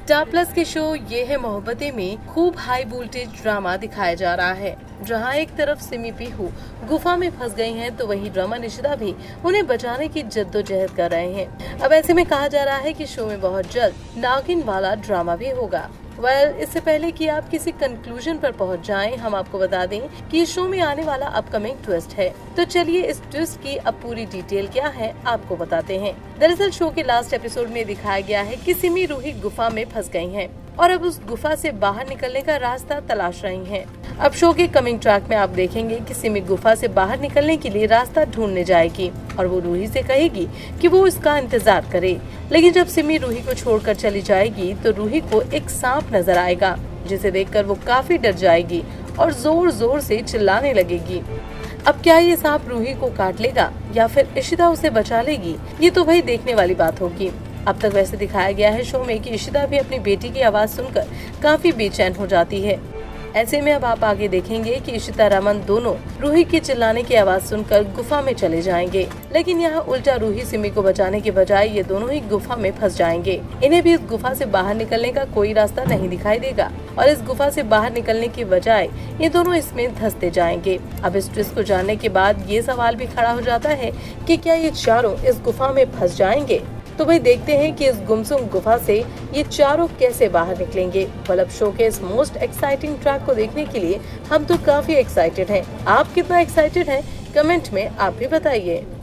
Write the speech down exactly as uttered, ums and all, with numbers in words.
Star plus के show ये है मोहब्बतें में खूब हाई वोल्टेज ड्रामा दिखाया जा रहा है, जहां एक तरफ सिमी पीहू गुफा में फंस गई हैं, तो वहीं ड्रामा निशिता भी उन्हें बचाने की जद्दोजहद कर रहे हैं। अब ऐसे में कहा जा रहा है कि शो में बहुत जल्द नागिन वाला ड्रामा भी होगा। वेल well, इससे पहले कि आप किसी कंक्लूजन पर पहुंच जाएं, हम आपको बता दें कि इस शो में आने वाला अपकमिंग ट्विस्ट है। तो चलिए इस ट्विस्ट की अब पूरी डिटेल क्या है आपको बताते हैं। दरअसल शो के लास्ट एपिसोड में दिखाया गया है कि सिमी रूही गुफा में फंस गई हैं और अब उस गुफा से बाहर निकलने का रास्ता तलाश रही हैं। अब शो के कमिंग ट्रैक में आप देखेंगे कि सिमी गुफा से बाहर निकलने के लिए रास्ता ढूंढने जाएगी और वो रूही से कहेगी कि वो इसका इंतजार करे। लेकिन जब सिमी रूही को छोड़कर चली जाएगी तो रूही को एक सांप नजर आएगा, जिसे देखकर वो काफी डर जाएगी और जोर जोर से चिल्लाने लगेगी। अब क्या ये सांप रूही को काट लेगा या फिर इशिता उसे बचा लेगी, ये तो वही देखने वाली बात होगी। अब तक वैसे दिखाया गया है शो में कि इशिता भी अपनी बेटी की आवाज सुनकर काफी बेचैन हो जाती है। ऐसे में अब आप आगे देखेंगे कि इशिता रमन दोनों रूही की चिल्लाने की आवाज सुनकर गुफा में चले जाएंगे, लेकिन यहाँ उल्टा रूही सिमी को बचाने के बजाय ये दोनों ही गुफा में फंस जाएंगे। इन्हें भी इस गुफा से बाहर निकलने का कोई रास्ता नहीं दिखाई देगा और इस गुफा से बाहर निकलने की बजाय ये दोनों इसमें धंसते जाएंगे। अब इस ट्विस्ट को जानने के बाद ये सवाल भी खड़ा हो जाता है कि क्या ये चारों इस गुफा में फंस जाएंगे। तो भाई देखते हैं कि इस गुमसुम गुफा से ये चारों कैसे बाहर निकलेंगे। मतलब शो के इस मोस्ट एक्साइटिंग ट्रैक को देखने के लिए हम तो काफी एक्साइटेड हैं। आप कितना एक्साइटेड हैं कमेंट में आप भी बताइए।